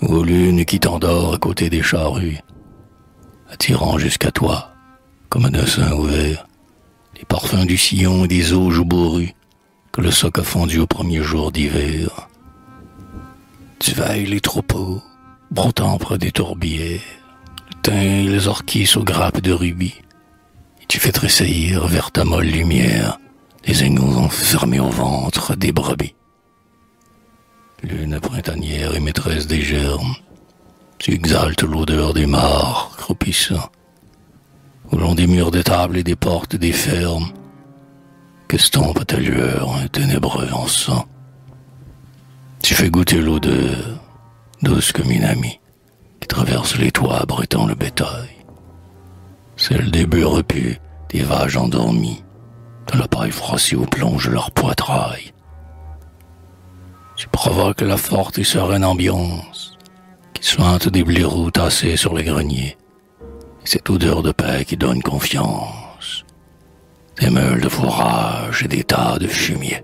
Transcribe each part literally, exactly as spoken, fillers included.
Ô lune qui t'endort à côté des charrues, attirant jusqu'à toi, comme un sein ouvert, les parfums du sillon et des eaux joubourrues que le soc a fondu au premier jour d'hiver. Tu veilles les troupeaux, broutant près des tourbières, le thym et les orchis aux grappes de rubis, et tu fais tressaillir vers ta molle lumière les agneaux enfermés au ventre des brebis. Lune printanière et maîtresse des germes, tu exaltes l'odeur des mares croupissant, au long des murs des tables et des portes des fermes, qu'estompe ta lueur un ténébreux encens. Tu fais goûter l'odeur, douce comme une amie, qui traverse les toits abritant le bétail, celle des bœufs repus, des vaches endormies, de la paille froissée où plonge leur poitrail. Tu provoques la forte et sereine ambiance qui suinte des blaireaux tassés sur les greniers, et cette odeur de paix qui donne confiance, des meules de fourrage et des tas de fumier.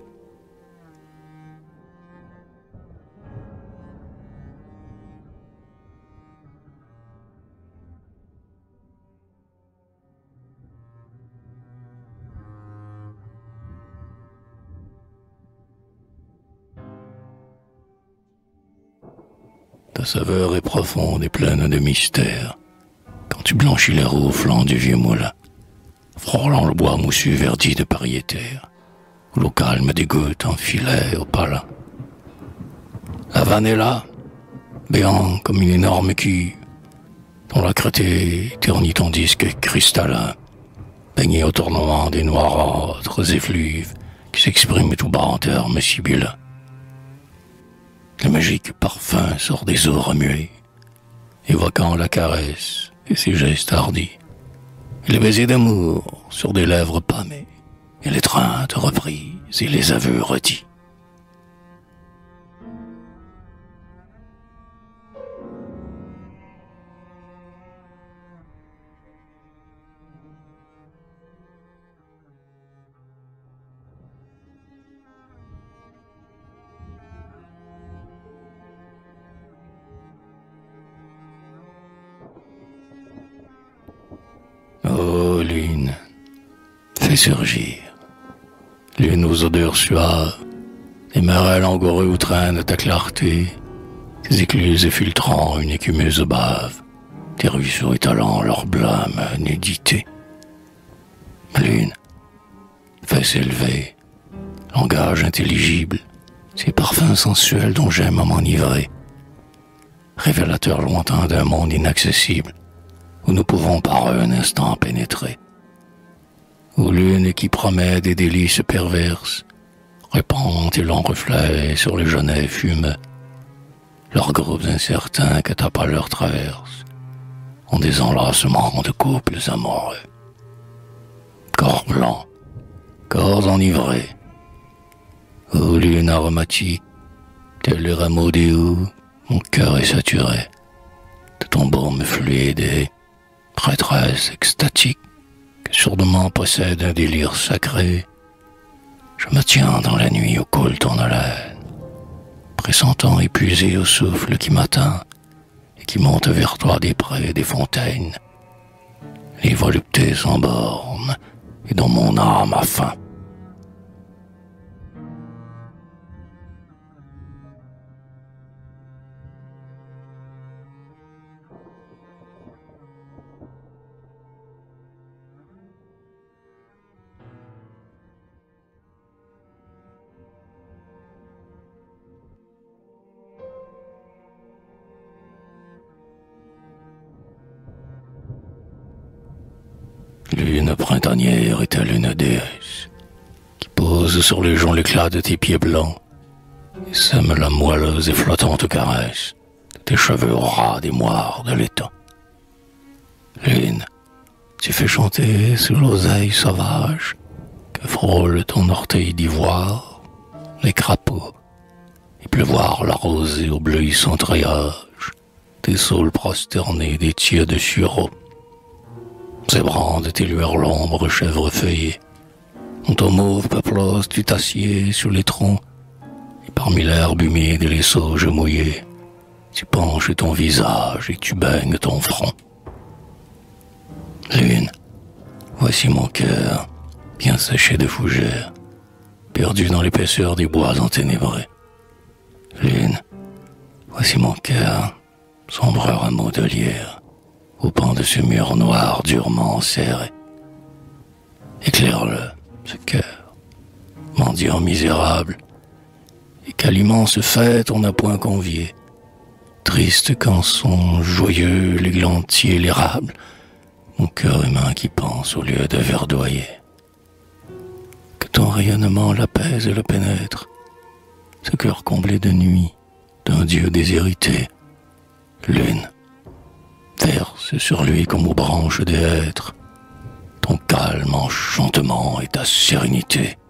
Ta saveur est profonde et pleine de mystère quand tu blanchis les roues au flanc du vieux moulin, frôlant le bois moussu verdi de pariétaire, où l'eau calme des gouttes en filet au palin. La vanne est là, béant comme une énorme cuve, dont la crêtée ternit ton disque cristallin, baigné au tournement des noirâtres effluves qui s'expriment tout bas en termes sibyllins. Le magique parfum sort des eaux remuées, évoquant la caresse et ses gestes hardis, et les baisers d'amour sur des lèvres pâmées, et l'étreinte reprise et les aveux redits. Oh lune, fais surgir, lune aux odeurs suaves, des merelles langoureux où traîne ta clarté, tes écluses filtrant une écumeuse bave, tes ruisseaux étalant leur blâme nudité. Lune, fais s'élever, langage intelligible, ces parfums sensuels dont j'aime à m'enivrer, révélateur lointain d'un monde inaccessible, où nous pouvons par un instant pénétrer. Ô lune qui promet des délices perverses, répand tes longs reflets sur les genêts fumeux. Leurs groupes incertains que ta pâleur traverse ont des enlacements de couples amoureux. Corps blanc, corps enivrés, ô lune aromatique, tel le rameau des houes, mon cœur est saturé de ton baume fluide et prêtresse extatique que sourdement possède un délire sacré. Je me tiens dans la nuit au col ton haleine, pressentant épuisé au souffle qui m'atteint et qui monte vers toi des prés et des fontaines, les voluptés sans bornes et dont mon âme a faim. Lune printanière est telle une déesse qui pose sur les joncs l'éclat de tes pieds blancs et sème la moelleuse et flottante caresse de tes cheveux ras des moires de l'étang. Lune, tu fais chanter sur l'oseille sauvage que frôle ton orteil d'ivoire les crapauds et pleuvoir la rosée au bleuissant treillage des saules prosternés des tiers de sureau. Zébrande tes lueurs l'ombre chèvre feuillée, dont au mauve peuplos tu t'assieds sur les troncs, et parmi l'herbe humide et les sauges mouillées, tu penches ton visage et tu baignes ton front. Lune, voici mon cœur, bien séché de fougères, perdu dans l'épaisseur des bois enténébrés. Lune, voici mon cœur, sombre rameau de lierre, au pan de ce mur noir durement serré. Éclaire-le, ce cœur, mendiant misérable, et qu'à l'immense fête on n'a point convié. Triste quand sont joyeux l'églantier, l'érable, mon cœur humain qui pense au lieu de verdoyer. Que ton rayonnement l'apaise et le pénètre, ce cœur comblé de nuit, d'un Dieu déshérité. Lune, verse sur lui comme aux branches des hêtres ton calme enchantement et ta sérénité.